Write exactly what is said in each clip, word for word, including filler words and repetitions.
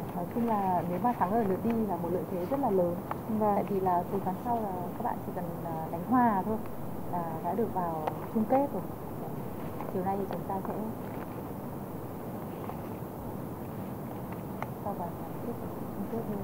Nói chung là nếu mà thắng ở lượt đi là một lợi thế rất là lớn. Vâng. Tại vì là từ ván sau là các bạn chỉ cần đánh hòa thôi là đã được vào chung kết rồi. Chiều nay thì chúng ta sẽ sau ván tiếp chung kết luôn.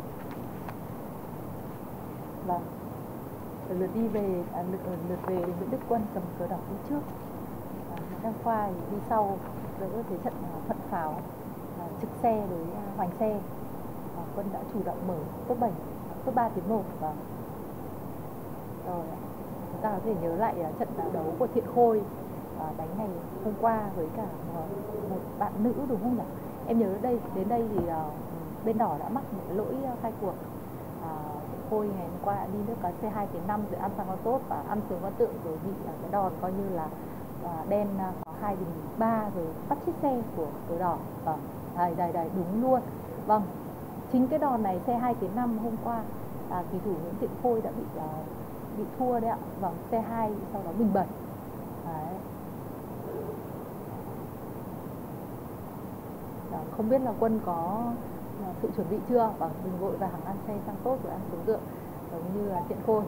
Vâng. Ở lượt đi về, à, lượt, ở lượt về thì Nguyễn Đức Quân cầm cờ đỏ đi trước. À, Nguyễn Đăng Khoa thì đi sau đỡ thế trận thuận pháo à, trực xe với hoành xe. À, Quân đã chủ động mở top bảy, top ba tiến một. Vâng. Rồi, chúng ta có thể nhớ lại trận đấu của Thiện Khôi à, đánh ngày hôm qua với cả một bạn nữ đúng không nhỉ? Em nhớ đây đến đây thì uh, bên đỏ đã mắc một cái lỗi khai cuộc. À, Khôi ngày hôm qua đi nước cá C hai tiến năm rồi ăn sang con tốt và ăn sướng con tượng rồi bị uh, cái đòn coi như là uh, đen uh, có hai bình ba rồi bắt chiếc xe của cờ đỏ. Vâng, đây đây đây đúng luôn. Vâng, chính cái đòn này C hai tiến năm hôm qua à, kỳ thủ Nguyễn Thiện Khôi đã bị uh, bị thua đấy ạ. Vâng, C hai sau đó bình bảy. Đấy. Đó, không biết là Quân có sự chuẩn bị chưa? Vâng, đừng vội và hàng ăn xe sang tốt rồi ăn xuống tượng giống như là Thiện Khôi.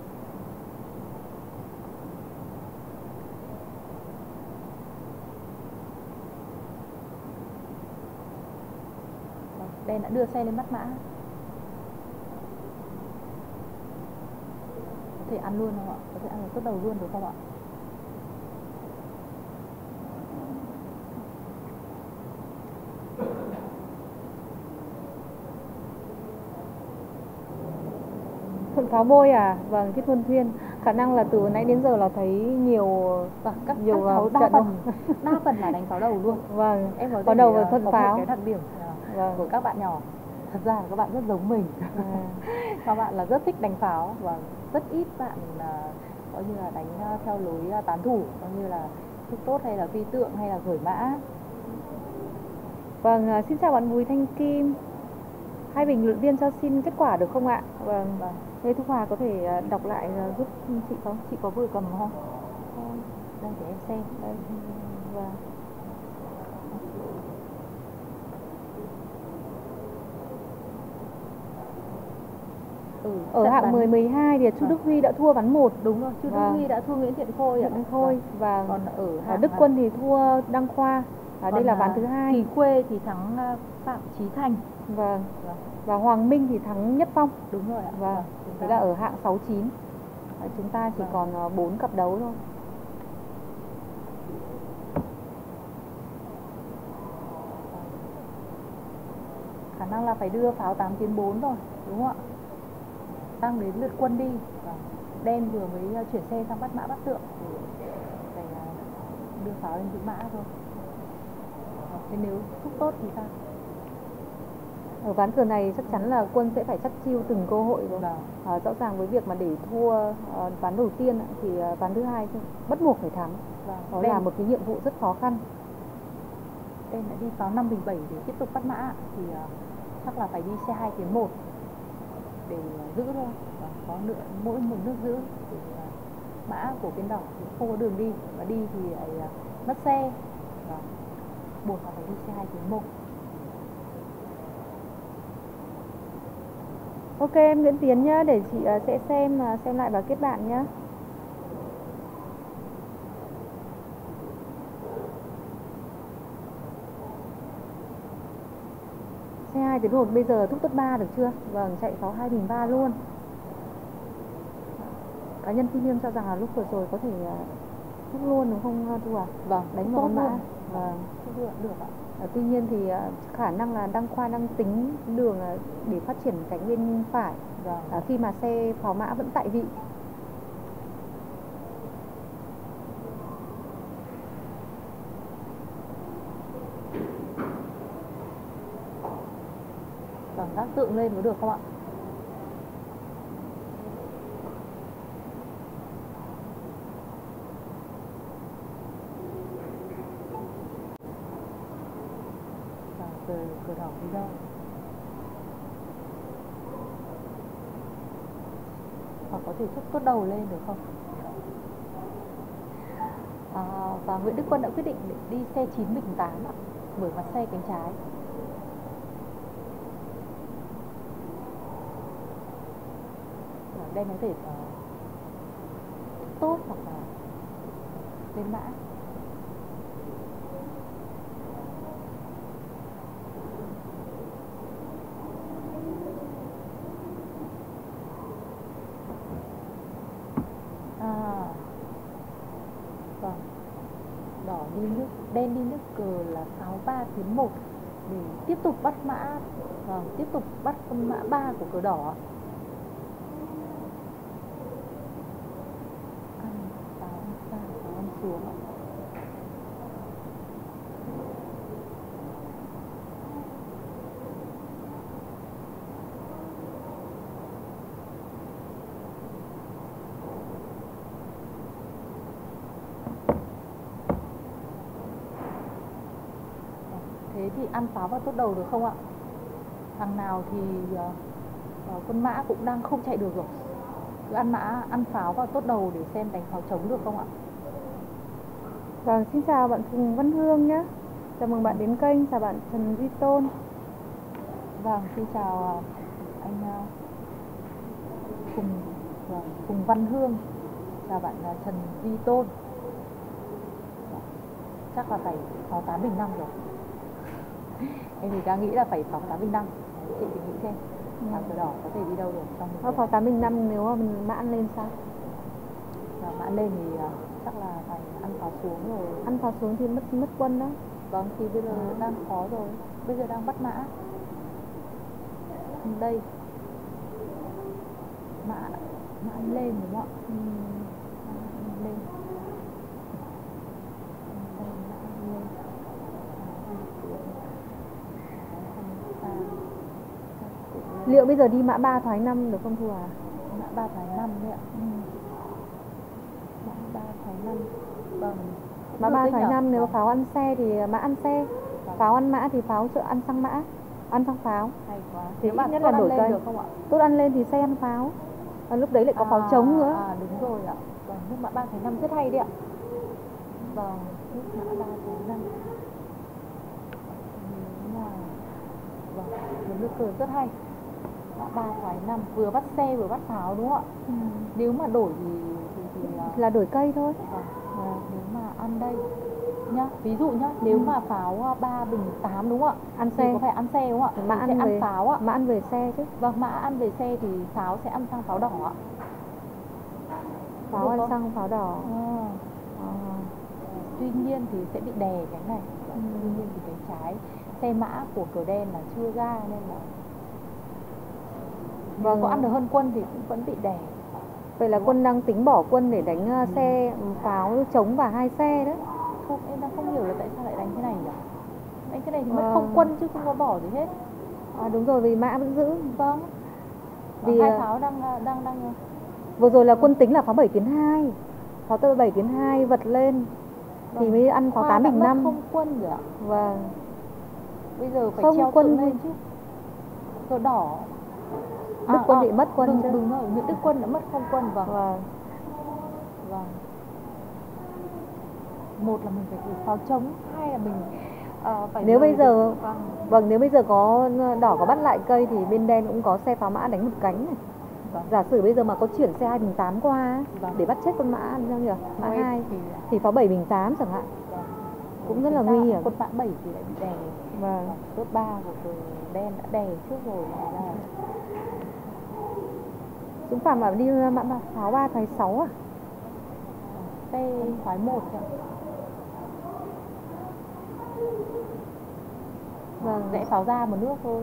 Vâng, đen đã đưa xe lên bắt mã. Có thể ăn luôn không ạ? Có thể ăn vào tốt đầu luôn được không ạ? Thuận pháo bôi à? Vâng, Thiết Huân Thuyên. Khả năng là từ nãy đến giờ là thấy nhiều vâng, các nhiều các pháo đa phần đa phần là đánh pháo đầu luôn. Vâng, em có, có đầu và thuận có pháo. Một cái đặc điểm vâng. của các bạn nhỏ. Thật ra là các bạn rất giống mình. À. Các bạn là rất thích đánh pháo và rất ít bạn uh, coi như là đánh uh, theo lối uh, tán thủ, coi như là thúc tốt hay là phi tượng hay là gửi mã. Vâng, uh, xin chào bạn Bùi Thanh Kim. Hai bình luận viên cho xin kết quả được không ạ? Vâng. Vâng. Lê Thúc Hòa có thể đọc lại giúp chị không? Chị có vừa cầm không? Đây để em xem. Đây. Vâng. Ừ, ở hạng mười mười hai thì Chu Đức Huy đã thua ván một. Đúng rồi, Chu Đức vâng. Huy đã thua Nguyễn Thiện Khôi ạ. Nguyễn Khôi và còn ở hạng Đức Quân thì thua Đăng Khoa. À, đây là ván thứ hai. Kỳ Khuê thì thắng Phạm Chí Thành. Vâng. Vâng. Và Hoàng Minh thì thắng Nhất Phong. Đúng rồi ạ. Vâng. Thế là ở hạng sáu chín. Chúng ta chỉ vâng. còn bốn cặp đấu thôi. Khả năng là phải đưa pháo tám tiến bốn rồi, đúng không ạ? Tăng đến lượt Quân đi. Đen vừa mới chuyển xe sang bắt mã bắt tượng để phải đưa pháo lên giữ mã thôi. Thế nếu thúc tốt thì sao? Ở ván cờ này chắc chắn là Quân sẽ phải chắc chiêu từng cơ hội rồi. Vâng. À, rõ ràng với việc mà để thua uh, ván đầu tiên thì uh, ván thứ hai bắt buộc phải thắng. Vâng. Đó Đen. là một cái nhiệm vụ rất khó khăn. Đen đã đi pháo năm bình bảy để tiếp tục bắt mã thì uh, chắc là phải đi C hai tiến một để uh, giữ thôi. Và có nữa mỗi một nước giữ thì uh, mã của bên đỏ thì không có đường đi và đi thì uh, mất xe và buộc là phải đi C hai tiến một. Ok em Nguyễn Tiến nhá, để chị uh, sẽ xem uh, xem lại và kết bạn nhá. C hai tiến một bây giờ thúc tốt ba được chưa? Vâng, chạy pháo hai bình ba luôn. Cá nhân Phi Liêm cho rằng là lúc vừa rồi có thể uh, thúc luôn đúng không Thu à? Vâng, đánh vào con mã. Vâng, được, được ạ. À, tuy nhiên thì uh, khả năng là Đăng Khoa đang tính đường uh, để phát triển cánh bên phải. Vâng. À, khi mà xe pháo mã vẫn tại vị. Vâng, gác tượng lên có được không ạ? Cờ, cờ đỏ đi đâu? Hoặc có thể thúc tốt đầu lên được không? À, và Nguyễn Đức Quân đã quyết định để đi xe chín bình tám ạ, bởi mặt xe cánh trái. đen có thể uh, tốt hoặc là lên mã. À, vâng, đỏ đi nước, đen đi nước cờ là sáu ba tiến một để tiếp tục bắt mã, vâng, tiếp tục bắt con mã ba của cờ đỏ. Ăn sáu ăn sang sáu ăn xuống ạ. Thế thì ăn pháo vào tốt đầu được không ạ? Thằng nào thì uh, uh, con mã cũng đang không chạy được rồi. Cứ ăn mã, ăn pháo vào tốt đầu để xem đánh pháo trống được không ạ? Vâng, xin chào bạn Phùng Văn Hương nhé. Chào mừng bạn đến kênh, chào bạn Trần Duy Tôn. Vâng, xin chào uh, anh uh, Phùng, uh, Phùng Văn Hương. Chào bạn uh, Trần Duy Tôn. Chắc là phải pháo tám bình năm rồi. Em thì đang nghĩ là phải pháo tám bình năm. Chị thì nghĩ xem thằng cờ đỏ có thể đi đâu được trong Ở pháo tám bình năm nếu mà mình mã ăn lên sao? Và mã lên thì uh, chắc là phải ăn pháo xuống rồi. Ăn pháo xuống thì mất mất quân đó. Vâng, thì bây giờ à. đang khó rồi. Bây giờ đang bắt mã. Đây mã mã ăn lên đúng không ạ? Ừ. Mã ăn lên. Đây, mã ăn lên. Liệu bây giờ đi mã ba thoái năm được không Thu à? Mã ba thoái năm đấy ạ. Ừ. Mã ba thoái năm. Vâng. Mã ba thoái năm nếu pháo ăn xe thì mã ăn xe. Vâng. Pháo ăn mã thì pháo trợ ăn sang mã, ăn sang pháo. Hay quá. Thì ít nhất là đổi cây. Được không ạ? Tốt ăn lên thì xe ăn pháo. Và lúc đấy lại có à, pháo trống nữa. À đúng rồi ạ. Vâng, nước mã ba thoái năm rất hay đấy ạ. Vâng, nước mã ba thoái năm. Vâng, một nước cờ rất hay. Mã ba thoái năm, vừa bắt xe vừa bắt pháo đúng không ạ? Ừ. Nếu mà đổi thì, thì, thì là đổi cây thôi. Vâng. À, nếu mà ăn đây nhá, ví dụ nhá, nếu ừ. mà pháo ba bình tám đúng không ạ? Ăn thì xe có phải ăn xe đúng không ạ? Mã ăn, sẽ về, ăn pháo ạ. Mã ăn về xe chứ. Vâng, mã ăn về xe thì pháo sẽ ăn sang pháo đỏ ạ. Pháo ăn không? Sang pháo đỏ. À. À. Tuy nhiên thì sẽ bị đè cái này. Ừ. Tuy nhiên thì cái trái xe mã của cờ đen là chưa ra nên là vâng. Có ăn được hơn quân thì cũng vẫn bị đè. Vậy là quân đang tính bỏ quân để đánh ừ. xe pháo trống và hai xe đấy. Không, em đang không hiểu là tại sao lại đánh thế này nhỉ? Đánh thế này thì mất à. không quân chứ không có bỏ gì hết. À, đúng rồi, vì mã vẫn giữ. Vâng. Vì hai pháo đang đang đang vừa rồi là quân tính là pháo bảy tiến hai. Pháo tơ bảy tiến hai vật lên vâng. thì mới ăn pháo tám bình năm. Không quân rồi ạ. Vâng. Bây giờ phải không treo quân lên chứ. Cờ đỏ. Đức à, quân à, bị mất quân đúng, chứ. Đúng rồi, Nguyễn Đức Quân đã mất không quân. Vâng. Vâng. Vâng. Một là mình phải thử pháo trống, hai là mình uh, phải nếu bây giờ vâng. vâng nếu bây giờ có đỏ có bắt lại cây thì bên đen cũng có xe pháo mã đánh một cánh này. Vâng. Giả sử bây giờ mà có chuyển xe hai bình tám qua vâng. để bắt chết con mã ăn sao nhỉ? Mã hai thì, thì pháo bảy bình tám chẳng hạn. Vâng. Cũng rất là nguy hiểm. Con mã bảy thì lại bị đè. Vâng. Tốt ba của cờ đen đã đè trước rồi là Dũng Phạm bảo đi mã pháo ba thoái sáu à? Xe thoái một ạ. Vâng, rẽ pháo ra một nước thôi.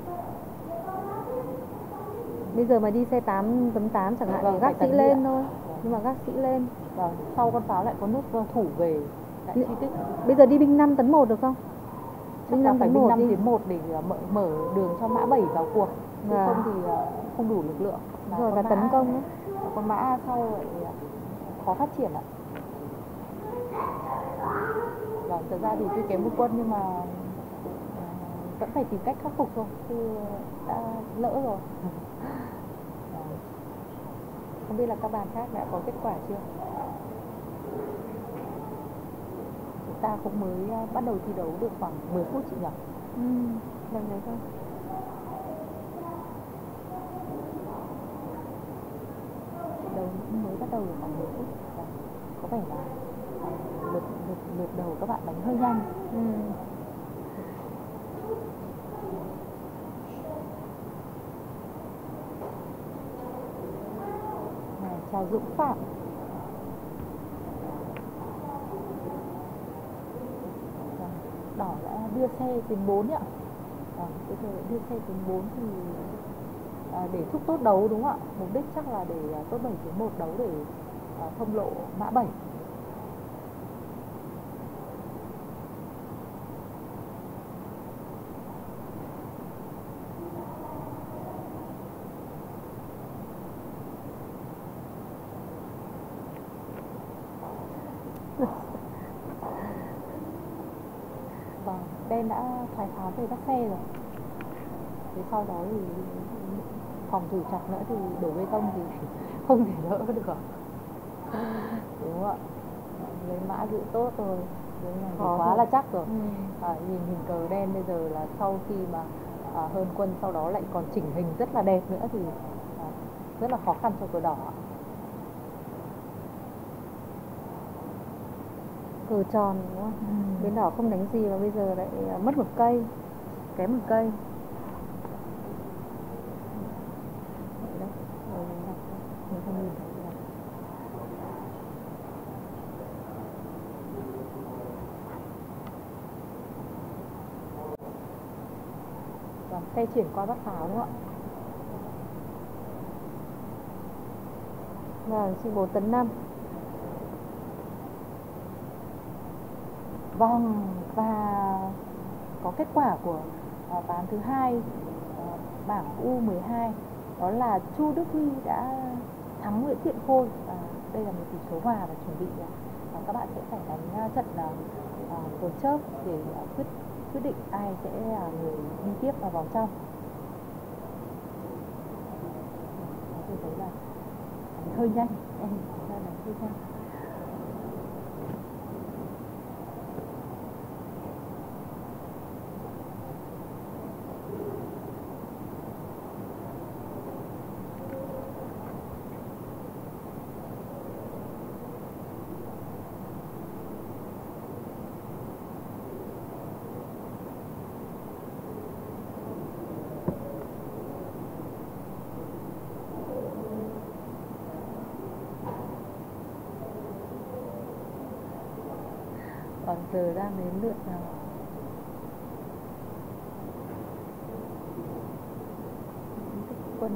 Bây giờ mà đi xe tám chấm tám chẳng hạn vâng, thì gác sĩ lên thôi. Vâng. Nhưng mà gác sĩ lên. Vâng, sau con pháo lại có nước thủ về lại chi tích. Bây giờ đi binh năm tấn một được không? Binh năm phải binh năm tiến một để mở, mở đường cho mã bảy vào cuộc. Chứ à. không thì không đủ lực lượng. Và rồi và tấn công ấy. Con mã sau lại khó phát triển ạ. Vâng, thật ra thì tuy kém một quân nhưng mà vẫn phải tìm cách khắc phục thôi, chứ đã lỡ rồi. Không biết là các bạn khác đã có kết quả chưa? Chúng ta cũng mới bắt đầu thi đấu được khoảng mười phút chị nhỉ? Ừ, lần đấy thôi. bắt đầu được khoảng mười phút. Và có vẻ là à, lượt, lượt, lượt đầu các bạn đánh hơi nhanh. Ừ. Này, chào Dũng Phạm. Đỏ đã đưa xe tuyến bốn ạ. À, bây giờ đưa xe tuyến bốn thì à, để thúc tốt đấu đúng không ạ? Mục đích chắc là để à, tốt bảy tuyến một đấu để à, thông lộ mã bảy. Vâng, đen đã thoái tháo về bắt xe rồi. Thế sau đó thì phòng thủ chặt nữa thì đổ bê tông thì không thể đỡ được. Đúng không ạ? Lấy mã giữ tốt rồi. Đấy này thì quá là chắc rồi. Ừ. À, nhìn hình cờ đen bây giờ là sau khi mà à, hơn quân sau đó lại còn chỉnh hình rất là đẹp nữa thì à, rất là khó khăn cho cờ đỏ. Cờ tròn đúng không? Ừ. Bên đỏ không đánh gì mà bây giờ lại mất một cây, kém một cây. Đấy, rồi mình đặt, mình không nhìn thấy được. Và xe chuyển qua bắt pháo đúng không ạ? Vâng, chị bốn tấn năm. Vâng, và có kết quả của uh, ván thứ hai uh, bảng U mười hai, đó là Chu Đức Huy đã thắng Nguyễn Thiện Khôi. Và đây là một tỷ số hòa và chuẩn bị uh, các bạn sẽ phải đánh uh, trận uh, cờ chớp để uh, quyết quyết định ai sẽ là uh, người đi tiếp vào vòng trong. Tôi thấy là hơi nhanh, em thấy là hơi nhanh. Còn giờ đang đến lượt nào quân.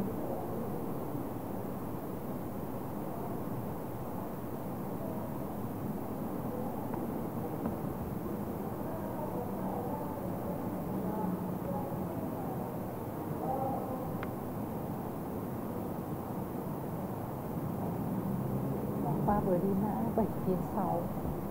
Qua vừa đi mã bảy tiến sáu.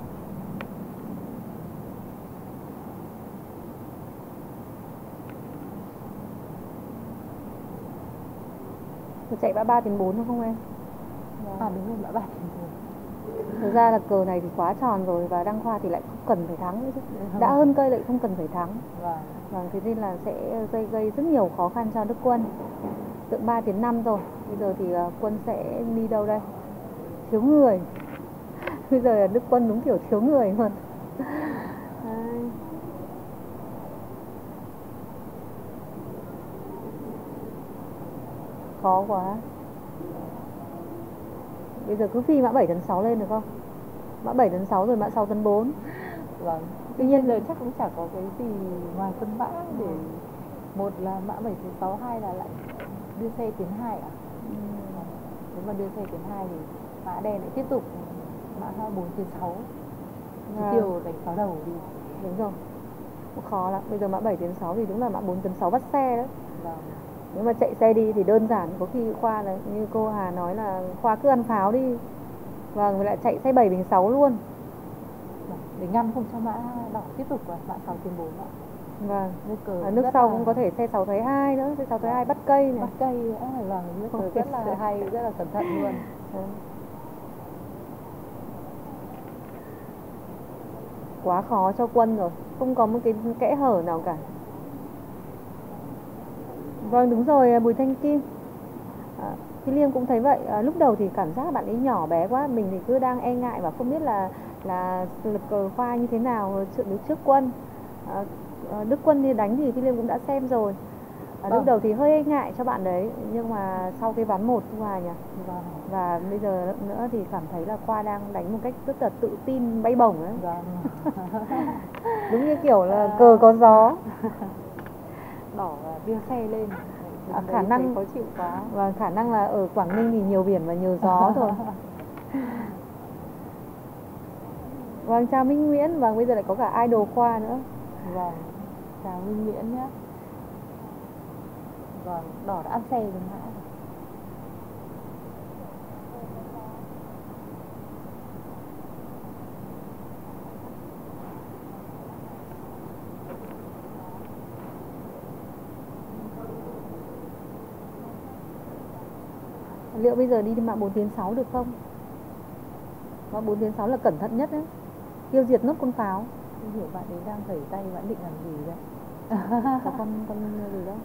Có chạy mã ba tiến bốn đúng không em? À đúng rồi, mã ba tiến bốn. Thực ra là cờ này thì quá tròn rồi và Đăng Khoa thì lại không cần phải thắng nữa chứ. Đã hơn cây lại không cần phải thắng. Vâng. Vâng, thế nên là sẽ gây gây rất nhiều khó khăn cho Đức Quân. Tượng ba tiến năm rồi. Bây giờ thì uh, Quân sẽ đi đâu đây? Thiếu người. Bây giờ là Đức Quân đúng kiểu thiếu người luôn. Khó quá. Bây giờ cứ phi mã bảy tấn sáu lên được không? Mã bảy tấn sáu rồi mã sáu tấn bốn. Vâng. Tuy nhiên giờ chắc cũng chả có cái gì ngoài phân mã để một là mã bảy tấn sáu, hai là lại đưa xe tiến hai ạ. Ừ. Nếu mà đưa xe tiến hai thì mã đen lại tiếp tục mã bốn tiến sáu. Chỉ à. Tiêu đánh pháo đầu đi. Đúng rồi. Cũng khó lắm. Bây giờ mã bảy tiến sáu thì đúng là mã bốn tấn sáu bắt xe đấy. Vâng. Nếu mà chạy xe đi thì đơn giản, có khi Khoa là như cô Hà nói là Khoa cứ ăn pháo đi. Vâng, với lại chạy xe bảy bình sáu luôn. Để ngăn không cho mã đỏ tiếp tục vào mã sáu tiến bốn ạ. Vâng. Ở nước sau là... cũng có thể xe sáu thấy hai nữa, xe sáu thấy hai bắt cây này. Bắt cây nữa, vâng, nước cờ rất là hay, rất là cẩn thận luôn. Ừ. Quá khó cho Quân rồi, không có một cái kẽ hở nào cả. Vâng, đúng rồi Bùi Thanh Kim. À, Phi Liêm cũng thấy vậy. À, lúc đầu thì cảm giác bạn ấy nhỏ bé quá, mình thì cứ đang e ngại và không biết là là lực cờ khoa như thế nào trước trước Quân. À, Đức Quân thì đánh thì Phi Liêm cũng đã xem rồi. À, lúc đầu thì hơi e ngại cho bạn đấy, nhưng mà sau cái ván một Thu Hòa nhỉ. Vâng. Và bây giờ nữa thì cảm thấy là Khoa đang đánh một cách rất là tự tin, bay bổng đấy. Vâng. Đúng như kiểu là à... cờ có gió. Đỏ đưa xe lên. À, khả năng khó chịu quá. Và khả năng là ở Quảng Ninh thì nhiều biển và nhiều gió thôi. Vâng, chào Minh Nguyễn. Vâng, bây giờ lại có cả idol Khoa nữa. Vâng, chào Minh Nguyễn nhé. Vâng, đỏ đã ăn xe rồi mã. Liệu bây giờ đi mã bốn tiến sáu được không? Mã bốn tiến sáu là cẩn thận nhất đấy. Tiêu diệt nốt con pháo. Không hiểu bạn ấy đang vẩy tay, bạn định làm gì đây? Có con con gì đó.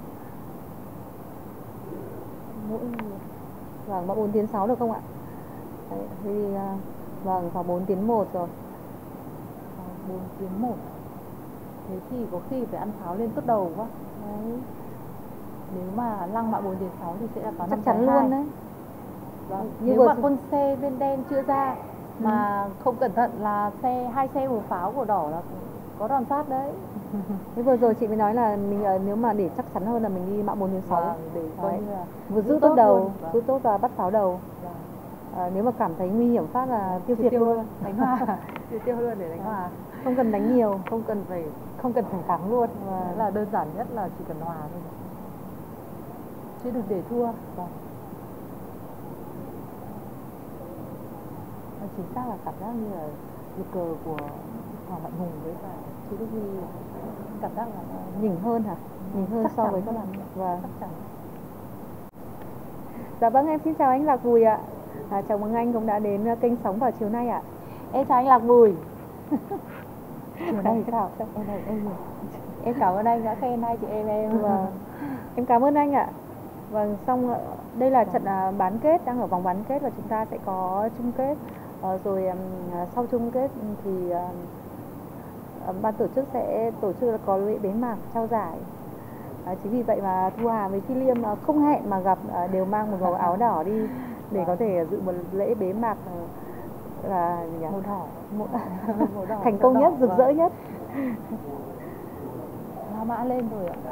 Mỗi vâng, mã bốn tiến sáu được không ạ? Đấy, thì vâng, vào bốn tiến một rồi. bốn tiến một. Thế thì có khi phải ăn pháo lên tốt đầu quá. Đấy. Nếu mà lăng mã bốn tiến sáu thì sẽ là có chắc chắn luôn đấy. Vâng. Nếu mà con xe bên đen chưa ra mà ừ. không cẩn thận là xe hai xe một pháo của đỏ là có đòn sát đấy. Thế vừa rồi chị mới nói là mình nếu mà để chắc chắn hơn là mình đi mã bốn đến sáu vâng, để coi như là vừa giữ tốt, tốt đầu, vâng. giữ tốt và bắt pháo đầu. Vâng. À, nếu mà cảm thấy nguy hiểm phát là tiêu diệt luôn, luôn, đánh hòa, tiêu tiêu luôn để đánh hòa. Không cần đánh nhiều, không cần phải không cần phải thắng luôn. Vâng. Là đơn giản nhất là chỉ cần hòa thôi. Chứ đừng để thua. Vâng. Chính xác là cảm giác như là lực cờ của Hoàng Mạnh Hùng với cả Chú Đức Huy cảm giác là nhỉnh hơn hả? Nhỉnh hơn so với các bạn. Vâng. Chắc chắn. Dạ vâng, em xin chào anh Lạc Bùi ạ. À, chào mừng anh cũng đã đến kênh Sống vào chiều nay ạ. Em chào anh Lạc Bùi. Chiều nay sao? Em này em em cảm ơn anh đã khen hai chị em em. Vâng. Em cảm ơn anh ạ. Vâng, xong đây là trận bán kết, đang ở vòng bán kết và chúng ta sẽ có chung kết. À, rồi um, sau chung kết thì um, ban tổ chức sẽ tổ chức có lễ bế mạc trao giải. À, chính vì vậy mà Thu Hà với Phi Liêm uh, không hẹn mà gặp uh, đều mang một màu áo đỏ đi để có thể dự một lễ bế mạc uh, là gì nhỉ? Màu đỏ, màu, màu đỏ thành công đỏ, nhất, rực rỡ nhất. Hoa mã lên rồi ạ.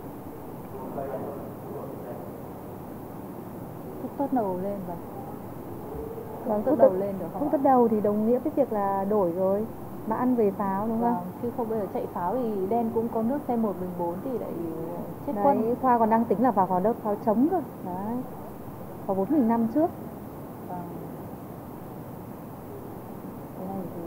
Thúc tốt đầu lên và Vâng, tốt đầu lên được không? Không tốt đầu thì đồng nghĩa với việc là đổi rồi, mà ăn về pháo đúng không? Vâng, chứ không bây giờ chạy pháo thì đen cũng có nước xe một mình bốn thì lại chết đấy, Quân. Khoa còn đang tính là vào vào đất pháo trống cơ. Đấy. Vào bốn mình năm trước. Vâng. Cái này thì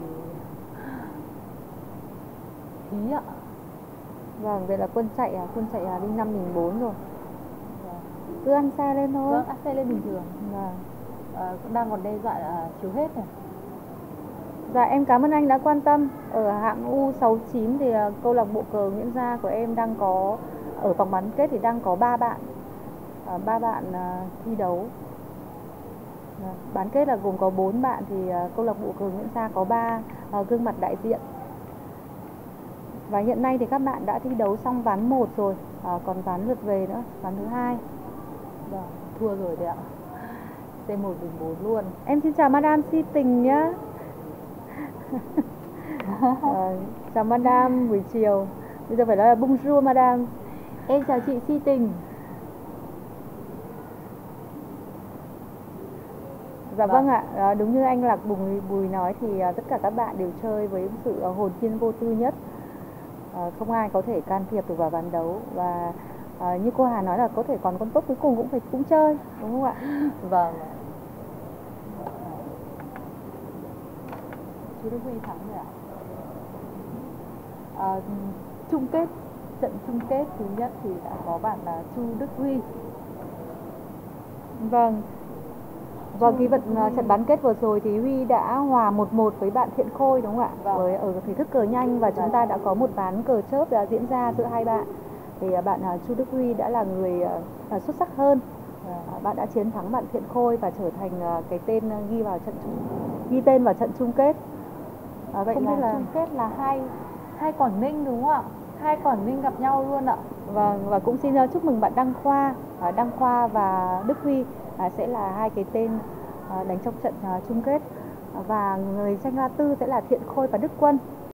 thí ạ. Vâng, vậy là Quân chạy à, Quân chạy à, đi năm mình bốn rồi. Vâng. Cứ ăn xe lên thôi. Vâng, ăn xe lên bình thường. Vâng. À, cũng đang còn đe dọa là chiếu hết này. Dạ em cảm ơn anh đã quan tâm. Ở hạng U sáu chín thì uh, câu lạc bộ cờ Nguyễn Gia của em đang có ở vòng bán kết thì đang có ba bạn uh, ba bạn uh, thi đấu. Uh, bán kết là gồm có bốn bạn thì uh, câu lạc bộ cờ Nguyễn Gia có ba uh, gương mặt đại diện. Và hiện nay thì các bạn đã thi đấu xong ván một rồi, uh, còn ván lượt về nữa, ván thứ hai. Vâng, thua rồi đấy ạ. C một bình bốn luôn. Em xin chào Madame Si Tình nhá. À, chào Madame buổi chiều. Bây giờ phải nói là bonjour Madame. Em chào chị Si Tình. Dạ vâng, vâng ạ, à, đúng như anh Lạc Bùi, Bùi nói thì à, tất cả các bạn đều chơi với sự à, hồn nhiên vô tư nhất. À, không ai có thể can thiệp được vào ván đấu. Và à, như cô Hà nói là có thể còn con tốt cuối cùng cũng phải cũng chơi, đúng không ạ? Vâng. Chú Đức Huy thắng rồi ạ. À, chung kết, trận chung kết thứ nhất thì đã có bạn là Chu Đức Huy. Vâng. Vâng, cái vận trận bán kết vừa rồi thì Huy đã hòa một một với bạn Thiện Khôi đúng không ạ? Vâng. Với ở thể thức cờ nhanh và chúng ta đã có một ván cờ chớp đã diễn ra giữa hai bạn. Thì bạn Chu Đức Huy đã là người xuất sắc hơn. bạn đã chiến thắng bạn Thiện Khôi và trở thành uh, cái tên uh, ghi vào trận ghi tên vào trận chung kết. À, vậy không là, là chung kết là hai hai Quảng Ninh đúng không ạ? Hai Quảng Ninh gặp nhau luôn ạ. Và và cũng xin uh, chúc mừng bạn Đăng Khoa, uh, Đăng Khoa và Đức Huy uh, sẽ là hai cái tên uh, đánh trong trận uh, chung kết, uh, và người tranh La Tư sẽ là Thiện Khôi và Đức Quân.